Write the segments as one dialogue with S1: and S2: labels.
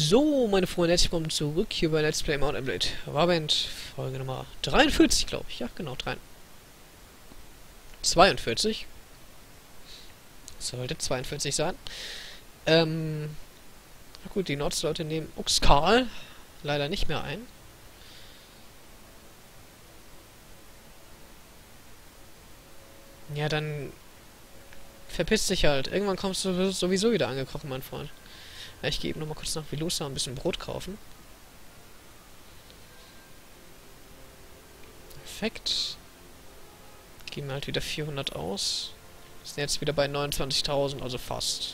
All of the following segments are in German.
S1: So, meine Freunde, herzlich willkommen zurück hier bei Let's Play Mount & Blade Warband, Folge Nummer 43, glaube ich. Ja, genau, 42. Sollte 42 sein. Na gut, die Nordsleute nehmen Uxkhal leider nicht mehr ein. Ja, dann verpiss dich halt. Irgendwann kommst du sowieso wieder angekrochen, mein Freund. Ich gehe eben noch mal kurz nach Velosa ein bisschen Brot kaufen. Perfekt. Geben wir halt wieder 400 aus. Sind jetzt wieder bei 29.000, also fast.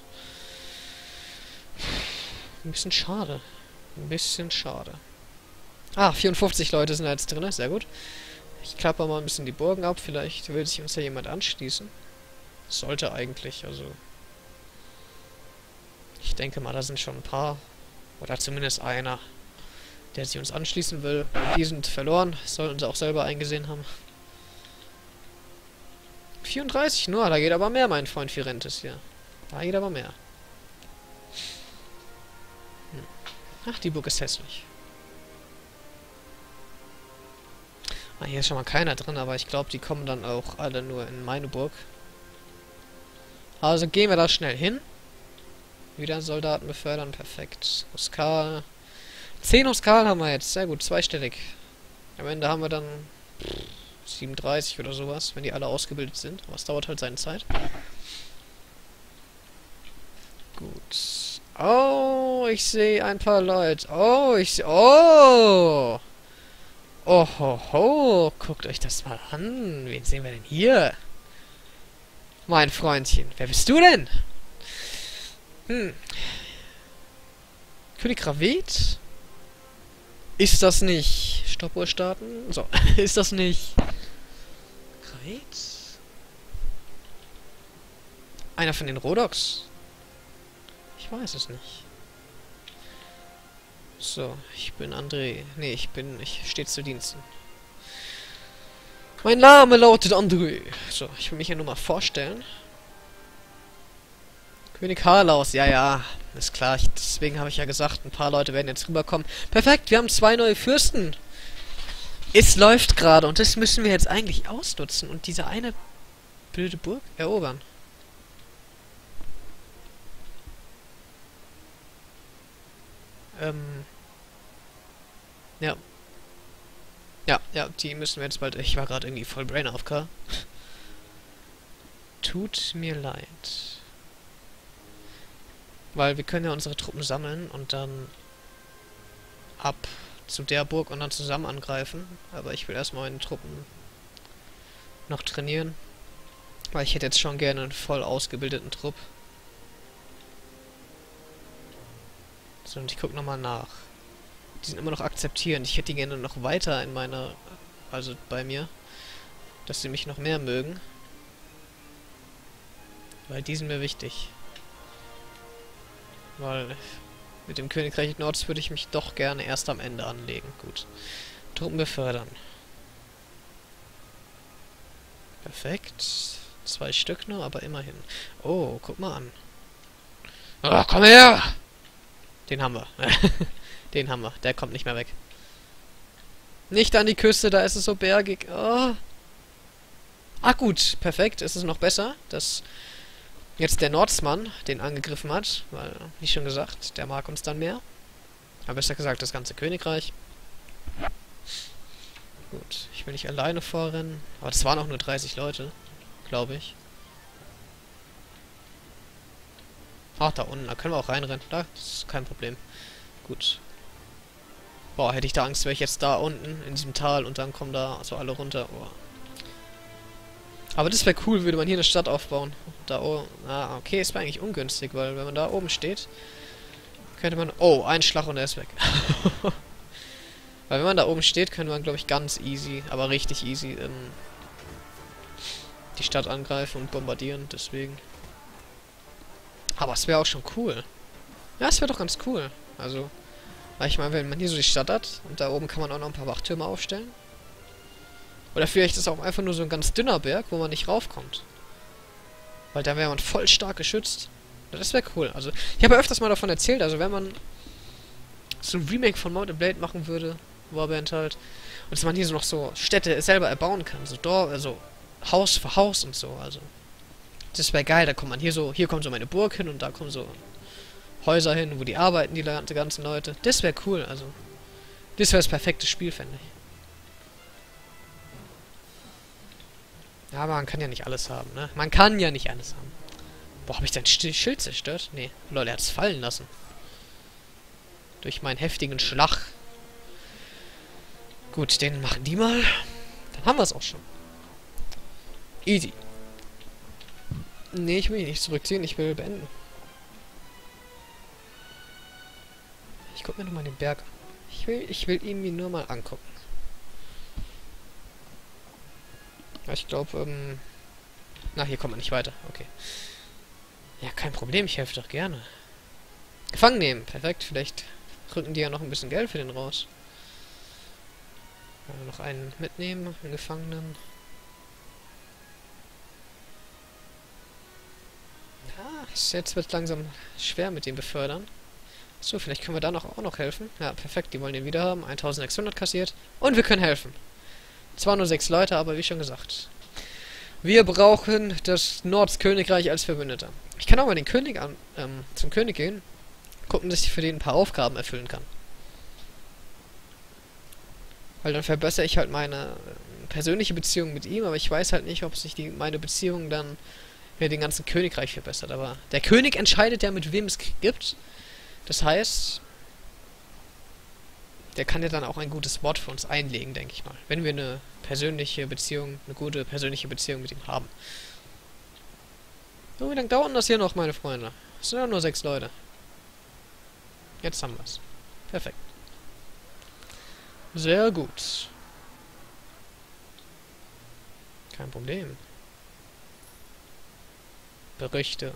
S1: Ein bisschen schade. Ein bisschen schade. Ah, 54 Leute sind da jetzt drin, sehr gut. Ich klappe mal ein bisschen die Burgen ab, vielleicht will sich uns ja jemand anschließen. Sollte eigentlich, also... Ich denke mal, da sind schon ein paar, oder zumindest einer, der sich uns anschließen will. Die sind verloren, sollten sie auch selber eingesehen haben. 34 nur, da geht aber mehr, mein Freund Firentis hier. Da geht aber mehr. Ach, die Burg ist hässlich. Ah, hier ist schon mal keiner drin, aber ich glaube, die kommen dann auch alle nur in meine Burg. Also gehen wir da schnell hin. Wieder einen Soldaten befördern, perfekt. Huskal. 10 Huskal haben wir jetzt, sehr gut, zweistellig. Am Ende haben wir dann 37 oder sowas, wenn die alle ausgebildet sind. Aber es dauert halt seine Zeit. Gut. Oh, ich sehe ein paar Leute. Oh, ich sehe... Oh! Oh, ho, ho. Guckt euch das mal an. Wen sehen wir denn hier? Mein Freundchen. Wer bist du denn? König Ravet? Ist das nicht... Stoppuhr starten? So, ist das nicht... Ravet? Einer von den Rhodoks? Ich weiß es nicht. So, ich bin André. Nee, ich stehe zu Diensten. Mein Name lautet André. So, ich will mich ja nur mal vorstellen. König Harlaus, ja, ja, ist klar. Deswegen habe ich ja gesagt, ein paar Leute werden jetzt rüberkommen. Perfekt, wir haben 2 neue Fürsten. Es läuft gerade und das müssen wir jetzt eigentlich ausnutzen und diese eine blöde Burg erobern. Ja. Ja, die müssen wir jetzt bald... Ich war gerade irgendwie voll Brain AFK. Tut mir leid. Weil wir können ja unsere Truppen sammeln und dann ab zu der Burg und dann zusammen angreifen. Aber ich will erstmal meine Truppen noch trainieren. Weil ich hätte jetzt schon gerne einen voll ausgebildeten Trupp. So, und ich gucke nochmal nach. Die sind immer noch akzeptierend. Ich hätte die gerne noch weiter in meiner... Also bei mir. Dass sie mich noch mehr mögen. Weil die sind mir wichtig. Weil mit dem Königreich Nords würde ich mich doch gerne erst am Ende anlegen. Gut. Truppen befördern. Perfekt. 2 Stück nur, aber immerhin. Oh, guck mal an. Oh, komm her! Den haben wir. Den haben wir. Der kommt nicht mehr weg. Nicht an die Küste, da ist es so bergig. Oh. Ach gut, perfekt. Ist es noch besser, dass... Jetzt der Nordsmann den angegriffen hat, weil, wie schon gesagt, der mag uns dann mehr. Aber besser gesagt, das ganze Königreich. Gut, ich will nicht alleine vorrennen. Aber das waren auch nur 30 Leute, glaube ich. Ach, da unten, da können wir auch reinrennen. Da, das ist kein Problem. Gut. Boah, hätte ich da Angst, wäre ich jetzt da unten in diesem Tal und dann kommen da so alle runter. Oh. Aber das wäre cool, würde man hier eine Stadt aufbauen. Da oben. Ah, okay, ist eigentlich ungünstig, weil wenn man da oben steht, könnte man... Oh, ein Schlag und er ist weg. Weil wenn man da oben steht, könnte man, glaube ich, ganz easy, aber richtig easy, die Stadt angreifen und bombardieren, deswegen. Aber es wäre auch schon cool. Ja, es wäre doch ganz cool. Also, weil ich meine, wenn man hier so die Stadt hat und da oben kann man auch noch ein paar Wachtürme aufstellen. Oder vielleicht ist es auch einfach nur so ein ganz dünner Berg, wo man nicht raufkommt. Weil da wäre man voll stark geschützt. Das wäre cool. Also, ich habe ja öfters mal davon erzählt, also wenn man so ein Remake von Mount & Blade machen würde, Warband halt. Und dass man hier so noch so Städte selber erbauen kann, so Dorf, also Haus für Haus und so, also. Das wäre geil, da kommt man hier kommt so meine Burg hin und da kommen so Häuser hin, wo die arbeiten, die ganzen Leute. Das wäre cool, also. Das wäre das perfekte Spiel, fände ich. Ja, aber man kann ja nicht alles haben, ne? Man kann ja nicht alles haben. Boah, habe ich dein Schild zerstört? Nee. Lol, er hat es fallen lassen. Durch meinen heftigen Schlag. Gut, den machen die mal. Dann haben wir es auch schon. Easy. Nee, ich will ihn nicht zurückziehen, ich will beenden. Ich guck mir nochmal den Berg an. Ich will ihn mir nur mal angucken. Ich glaube, na, hier kommt man nicht weiter. Okay. Ja, kein Problem, ich helfe doch gerne. Gefangen nehmen, perfekt. Vielleicht rücken die ja noch ein bisschen Geld für den raus. Noch einen mitnehmen, einen Gefangenen. Ja, jetzt wird es langsam schwer mit dem Befördern. So, vielleicht können wir da auch noch helfen. Ja, perfekt, die wollen den wieder haben. 1600 kassiert. Und wir können helfen. Zwar nur 6 Leute, aber wie schon gesagt. Wir brauchen das Nordskönigreich als Verbündeter. Ich kann auch mal den König zum König gehen. Gucken, dass ich für den ein paar Aufgaben erfüllen kann. Weil dann verbessere ich halt meine persönliche Beziehung mit ihm, aber ich weiß halt nicht, ob sich meine Beziehung dann mit dem ganzen Königreich verbessert. Aber der König entscheidet ja, mit wem es Krieg gibt. Das heißt, der kann ja dann auch ein gutes Wort für uns einlegen, denke ich mal. Wenn wir eine gute persönliche Beziehung mit ihm haben. So, wie lange dauert das hier noch, meine Freunde? Es sind ja nur 6 Leute. Jetzt haben wir es. Perfekt. Sehr gut. Kein Problem. Berichte.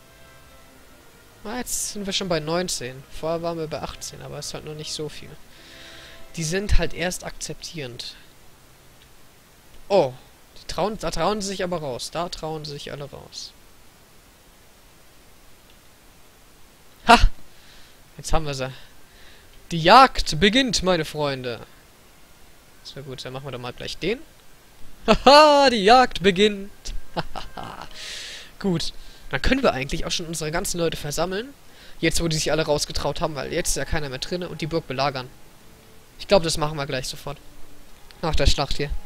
S1: Ah, jetzt sind wir schon bei 19. Vorher waren wir bei 18, aber es ist halt noch nicht so viel. Die sind halt erst akzeptierend. Oh, da trauen sie sich aber raus. Da trauen sie sich alle raus. Ha! Jetzt haben wir sie. Die Jagd beginnt, meine Freunde. Das wäre gut, dann machen wir doch mal gleich den. Haha, die Jagd beginnt. Hahaha. Gut. Dann können wir eigentlich auch schon unsere ganzen Leute versammeln. Jetzt, wo die sich alle rausgetraut haben, weil jetzt ist ja keiner mehr drin und die Burg belagern. Ich glaube, das machen wir gleich sofort. Nach der Schlacht hier.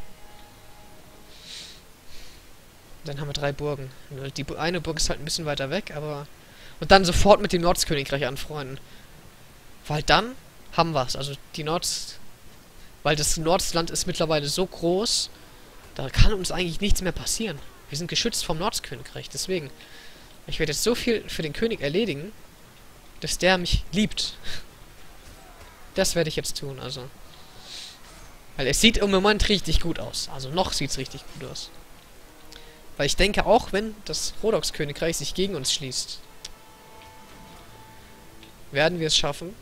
S1: Dann haben wir 3 Burgen. Die eine Burg ist halt ein bisschen weiter weg, aber... Und dann sofort mit dem Nordskönigreich anfreunden. Weil dann haben wir es. Also die weil das Nordsland ist mittlerweile so groß, da kann uns eigentlich nichts mehr passieren. Wir sind geschützt vom Nordskönigreich, deswegen. Ich werde jetzt so viel für den König erledigen, dass der mich liebt. Das werde ich jetzt tun, also. Weil es sieht im Moment richtig gut aus. Also noch sieht es richtig gut aus. Weil ich denke, auch wenn das Rhodoks-Königreich sich gegen uns schließt, werden wir es schaffen,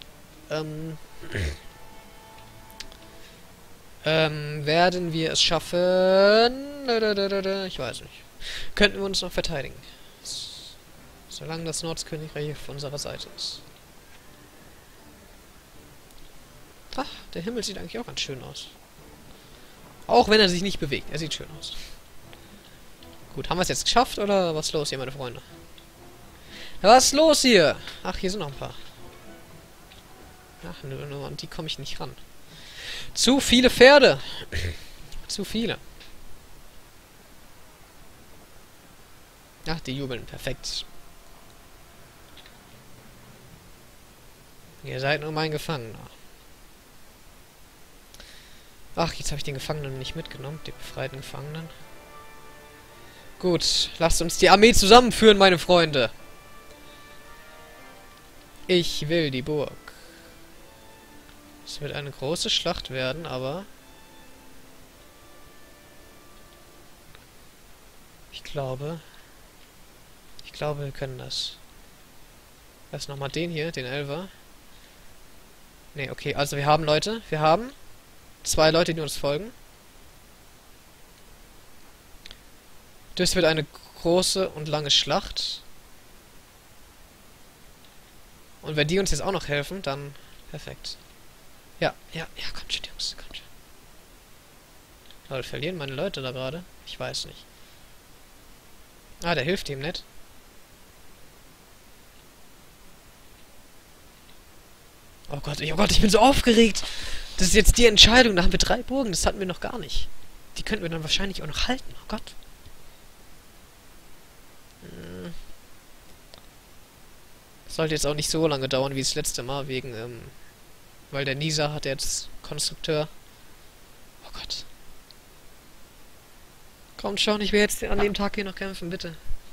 S1: werden wir es schaffen, ich weiß nicht, könnten wir uns noch verteidigen. Solange das Nordskönigreich auf unserer Seite ist. Ach, der Himmel sieht eigentlich auch ganz schön aus. Auch wenn er sich nicht bewegt, er sieht schön aus. Gut, haben wir es jetzt geschafft, oder was ist los hier, meine Freunde? Was ist los hier? Ach, hier sind noch ein paar. Ach, nur an die komme ich nicht ran. Zu viele Pferde. Zu viele. Ach, die jubeln. Perfekt. Ihr seid nur mein Gefangener. Ach, jetzt habe ich den Gefangenen nicht mitgenommen. Den befreiten Gefangenen. Gut, lasst uns die Armee zusammenführen, meine Freunde. Ich will die Burg. Es wird eine große Schlacht werden, aber... Ich glaube, wir können das. Lass nochmal den hier, den Elfer. Ne, okay, also wir haben Leute. Wir haben 2 Leute, die uns folgen. Das wird eine große und lange Schlacht. Und wenn die uns jetzt auch noch helfen, dann Perfekt. Ja, ja, ja, kommt schon, Jungs, kommt schon. Leute, verlieren meine Leute da gerade? Ich weiß nicht. Ah, der hilft ihm nicht. Oh Gott, ich bin so aufgeregt. Das ist jetzt die Entscheidung. Da haben wir 3 Burgen. Das hatten wir noch gar nicht. Die könnten wir dann wahrscheinlich auch noch halten. Oh Gott. Sollte jetzt auch nicht so lange dauern wie das letzte Mal, wegen, weil der Nisa hat jetzt Konstrukteur. Oh Gott. Kommt schon, ich will jetzt an dem Tag hier noch kämpfen, bitte.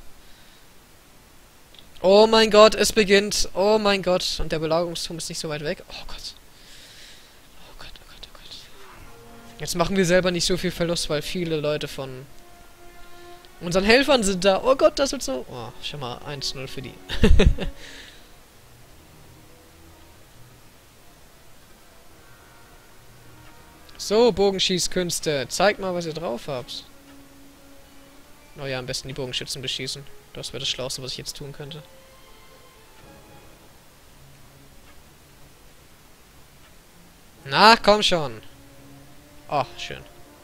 S1: Oh mein Gott, es beginnt. Oh mein Gott. Und der Belagerungsturm ist nicht so weit weg. Oh Gott. Oh Gott, oh Gott, oh Gott. Jetzt machen wir selber nicht so viel Verlust, weil viele Leute von unseren Helfern sind da. Oh Gott, das wird so... Oh, schon mal 1-0 für die. So, Bogenschießkünste. Zeigt mal, was ihr drauf habt. Oh ja, am besten die Bogenschützen beschießen. Das wäre das Schlauste, was ich jetzt tun könnte. Na, komm schon. Oh, schön.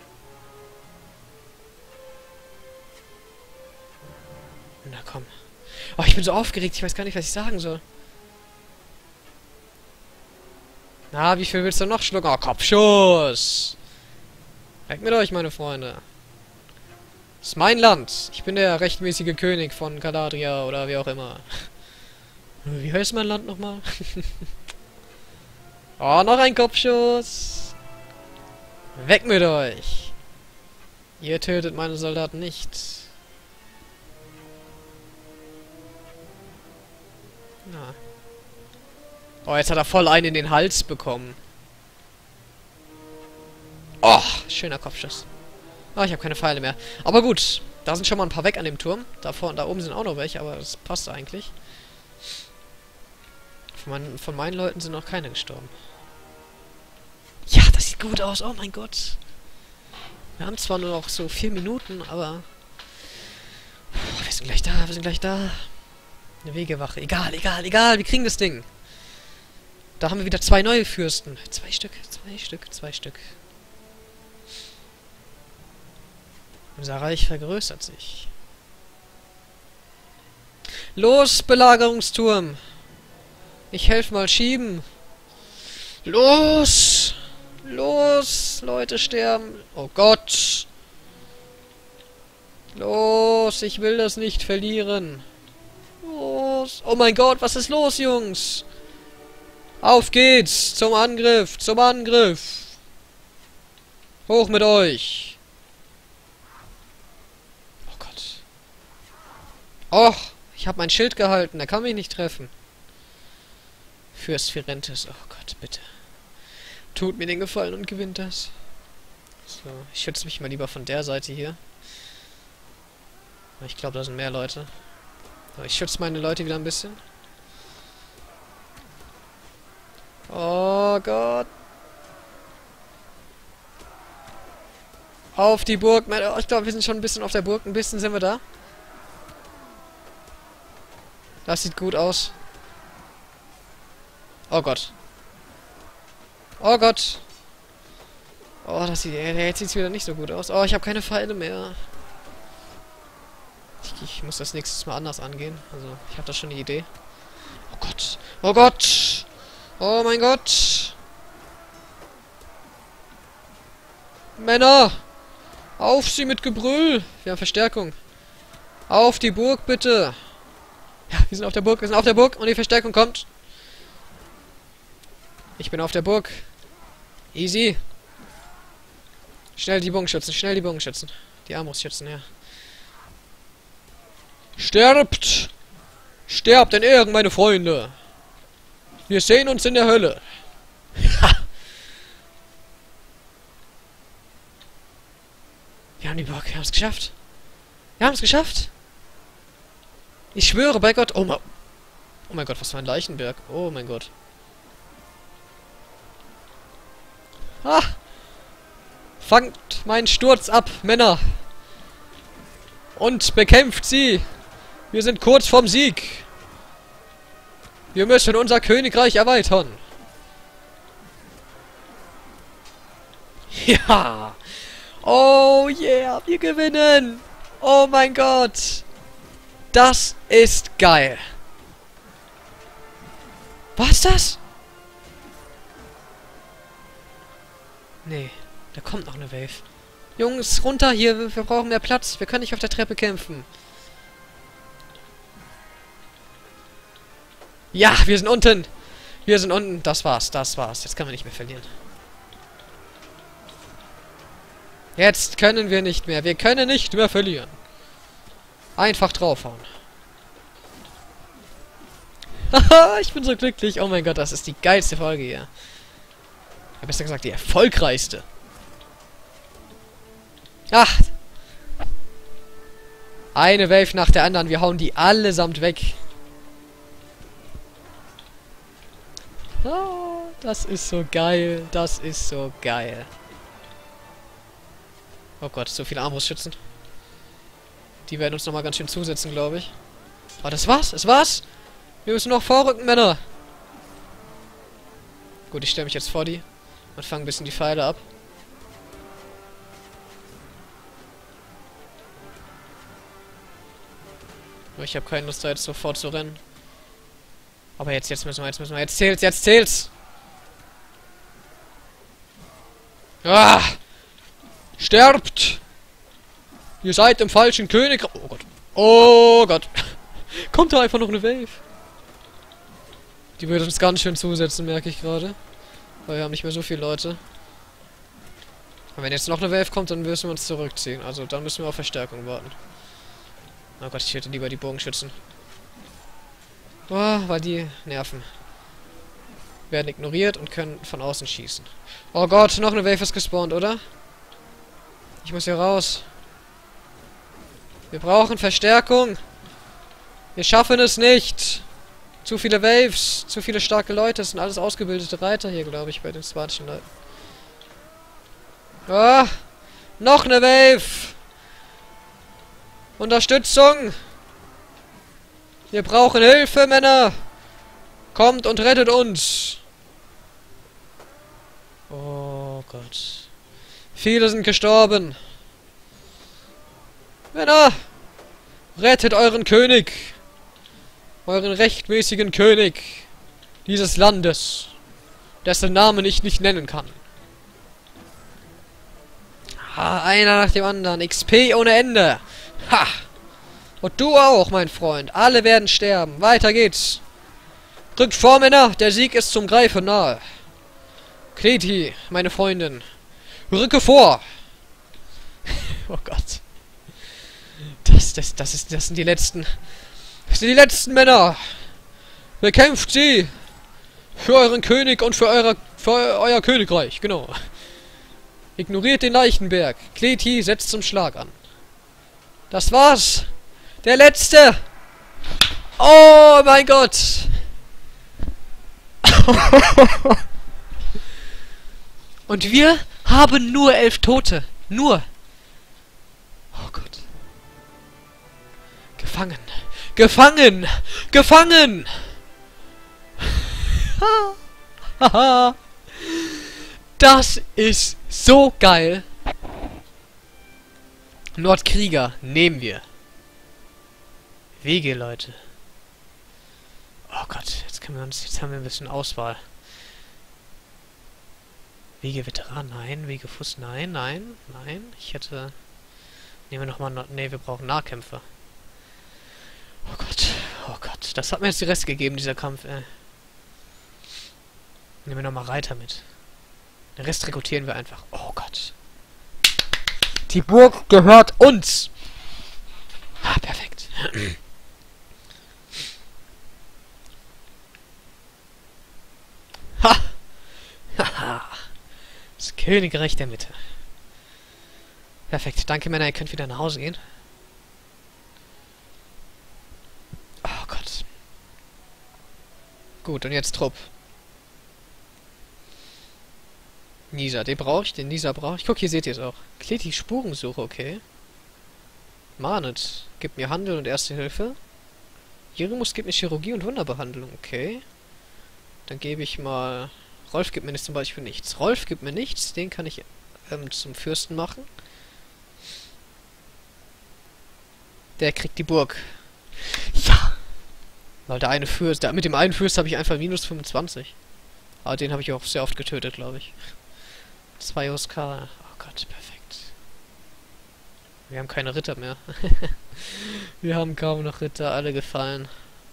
S1: Na komm. Oh, ich bin so aufgeregt. Ich weiß gar nicht, was ich sagen soll. Na, wie viel willst du noch schlucken? Oh, Kopfschuss. Weg mit euch, meine Freunde. Das ist mein Land. Ich bin der rechtmäßige König von Galadria oder wie auch immer. Wie heißt mein Land nochmal? Oh, noch ein Kopfschuss. Weg mit euch. Ihr tötet meine Soldaten nicht. Na. Oh, jetzt hat er voll einen in den Hals bekommen. Oh, schöner Kopfschuss. Oh, ich habe keine Pfeile mehr. Aber gut, da sind schon mal ein paar weg an dem Turm. Da oben sind auch noch welche, aber das passt eigentlich. Von meinen Leuten sind noch keine gestorben. Ja, das sieht gut aus. Oh mein Gott. Wir haben zwar nur noch so 4 Minuten, aber... Wir sind gleich da, wir sind gleich da. Eine Wegewache. Egal, egal, egal. Wir kriegen das Ding. Da haben wir wieder 2 neue Fürsten. 2 Stück, 2 Stück, 2 Stück. Unser Reich vergrößert sich. Los, Belagerungsturm! Ich helfe mal schieben. Los! Los! Leute sterben. Oh Gott! Los! Ich will das nicht verlieren. Los! Oh mein Gott, was ist los, Jungs? Auf geht's! Zum Angriff! Zum Angriff! Hoch mit euch! Och, ich habe mein Schild gehalten. Er kann mich nicht treffen. Fürst Firentes. Oh Gott, bitte. Tut mir den Gefallen und gewinnt das. So, ich schütze mich mal lieber von der Seite hier. Ich glaube, da sind mehr Leute. So, ich schütze meine Leute wieder ein bisschen. Oh Gott. Auf die Burg. Oh, ich glaube, wir sind schon ein bisschen auf der Burg. Ein bisschen sind wir da. Das sieht gut aus. Oh Gott. Oh Gott. Oh, das sieht... Jetzt sieht es wieder nicht so gut aus. Oh, ich habe keine Pfeile mehr. Ich muss das nächstes Mal anders angehen. Also, ich habe da schon eine Idee. Oh Gott. Oh Gott. Oh mein Gott. Männer. Auf sie mit Gebrüll. Wir haben Verstärkung. Auf die Burg, bitte. Ja, wir sind auf der Burg, wir sind auf der Burg und die Verstärkung kommt. Ich bin auf der Burg. Easy. Schnell die Bogenschützen, schnell die Bogenschützen. Die Armbrustschützen, ja. Sterbt! Sterbt in Ehren, meine Freunde! Wir sehen uns in der Hölle. Wir haben die Burg, wir haben es geschafft. Wir haben es geschafft. Ich schwöre bei Gott. Oh mein Gott, was für ein Leichenberg. Oh mein Gott. Ah! Fangt meinen Sturz ab, Männer! Und bekämpft sie! Wir sind kurz vorm Sieg! Wir müssen unser Königreich erweitern! Ja! Oh yeah, wir gewinnen! Oh mein Gott! Das ist geil! Was ist das? Nee, da kommt noch eine Wave. Jungs, runter hier, wir brauchen mehr Platz. Wir können nicht auf der Treppe kämpfen. Ja, wir sind unten. Wir sind unten. Das war's, das war's. Jetzt können wir nicht mehr verlieren. Jetzt können wir nicht mehr. Wir können nicht mehr verlieren. Einfach draufhauen. Haha, ich bin so glücklich. Oh mein Gott, das ist die geilste Folge hier. Ja, besser gesagt, die erfolgreichste. Ach. Eine Wave nach der anderen. Wir hauen die allesamt weg. Oh, das ist so geil. Das ist so geil. Oh Gott, so viele Armbrustschützen. Die werden uns nochmal ganz schön zusetzen, glaube ich. Oh, das war's. Das war's. Wir müssen noch vorrücken, Männer. Gut, ich stelle mich jetzt vor die und fange ein bisschen die Pfeile ab. Ich habe keine Lust, da jetzt sofort zu rennen. Aber jetzt müssen wir. Jetzt zählt's. Ah! Sterbt! Ihr seid im falschen Königreich. Oh Gott. Oh Gott. Kommt da einfach noch eine Wave. Die würde uns ganz schön zusetzen, merke ich gerade. Weil wir haben nicht mehr so viele Leute. Und wenn jetzt noch eine Wave kommt, dann müssen wir uns zurückziehen. Also dann müssen wir auf Verstärkung warten. Oh Gott, ich hätte lieber die Bogenschützen. Oh, weil die nerven. Werden ignoriert und können von außen schießen. Oh Gott, noch eine Wave ist gespawnt, oder? Ich muss hier raus. Wir brauchen Verstärkung. Wir schaffen es nicht. Zu viele Waves, zu viele starke Leute. Das sind alles ausgebildete Reiter hier, glaube ich, bei den spartischen Leuten. Ah, noch eine Wave. Unterstützung. Wir brauchen Hilfe, Männer. Kommt und rettet uns. Oh Gott. Viele sind gestorben. Männer, rettet euren König. Euren rechtmäßigen König dieses Landes, dessen Namen ich nicht nennen kann. Ah, einer nach dem anderen. XP ohne Ende. Ha! Und du auch, mein Freund. Alle werden sterben. Weiter geht's. Rückt vor, Männer. Der Sieg ist zum Greifen nahe. Kleti, meine Freundin. Rücke vor. Oh Gott. Das sind die letzten. Das sind die letzten Männer. Bekämpft sie. Für euren König und für euer Königreich. Genau. Ignoriert den Leichenberg. Kleti setzt zum Schlag an. Das war's. Der letzte. Oh mein Gott. Und wir haben nur 11 Tote. Nur. Oh Gott. Gefangen. Gefangen. Gefangen. Das ist so geil. Nordkrieger nehmen wir. Wege, Leute. Oh Gott, jetzt haben wir ein bisschen Auswahl. Wege Veteran, nein. Wege Fuß, nein. Ich hätte... Nehmen wir nochmal... Ne, wir brauchen Nahkämpfer. Oh Gott. Oh Gott. Das hat mir jetzt die Rest gegeben, dieser Kampf, ey. Nehmen wir nochmal Reiter mit. Den Rest rekrutieren wir einfach. Oh Gott. Die Burg gehört uns. Ah, perfekt. Ha! Haha! Das Königreich der Mitte. Perfekt. Danke, Männer. Ihr könnt wieder nach Hause gehen. Oh Gott. Gut, und jetzt Trupp. Nisa, den brauche ich, den Nisa brauche ich. Guck, hier seht ihr es auch. Kleti Spurensuche, okay. Manet, gibt mir Handel und Erste Hilfe. Jeremus gibt mir Chirurgie und Wunderbehandlung, okay. Dann gebe ich mal... Rolf gibt mir zum Beispiel nichts. Rolf gibt mir nichts, den kann ich zum Fürsten machen. Der kriegt die Burg. Ja! Weil der eine Fürst, mit dem einen Fürst habe ich einfach minus 25. Aber den habe ich auch sehr oft getötet, glaube ich. 2 Oscar. Oh Gott, perfekt. Wir haben keine Ritter mehr. Wir haben kaum noch Ritter, alle gefallen.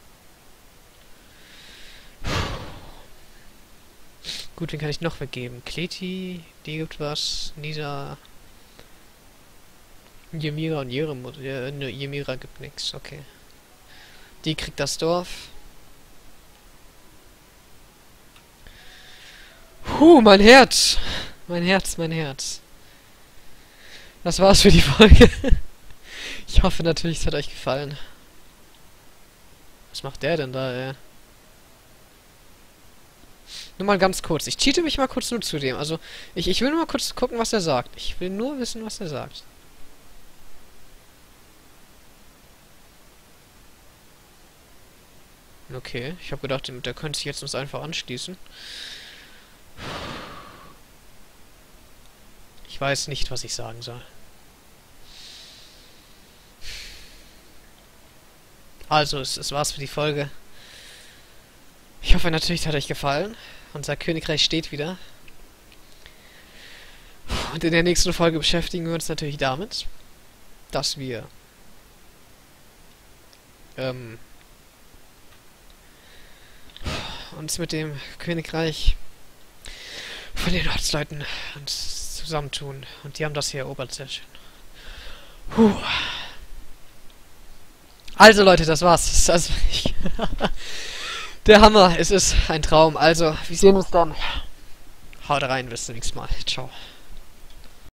S1: Gut, wen kann ich noch weggeben? Kleti, die gibt was. Nisa. Ymira und Jeremut. Ne, Ymira gibt nichts, okay. Die kriegt das Dorf. Mein Herz! Mein Herz, mein Herz. Das war's für die Folge. Ich hoffe natürlich, es hat euch gefallen. Was macht der denn da, ey? Nur mal ganz kurz. Ich cheate mich mal kurz nur zu dem. Also, ich will nur mal kurz gucken, was er sagt. Ich will nur wissen, was er sagt. Okay, ich habe gedacht, der könnte sich jetzt uns einfach anschließen. Ich weiß nicht, was ich sagen soll. Also, es war's für die Folge. Ich hoffe natürlich, es hat euch gefallen. Unser Königreich steht wieder. Und in der nächsten Folge beschäftigen wir uns natürlich damit, dass wir uns mit dem Königreich von den Ortsleuten uns zusammentun. Und die haben das hier erobert, sehr schön. Also Leute, das war's. Also, der Hammer, es ist ein Traum. Also, wir sehen uns dann. Haut rein, bis zum nächsten Mal. Ciao.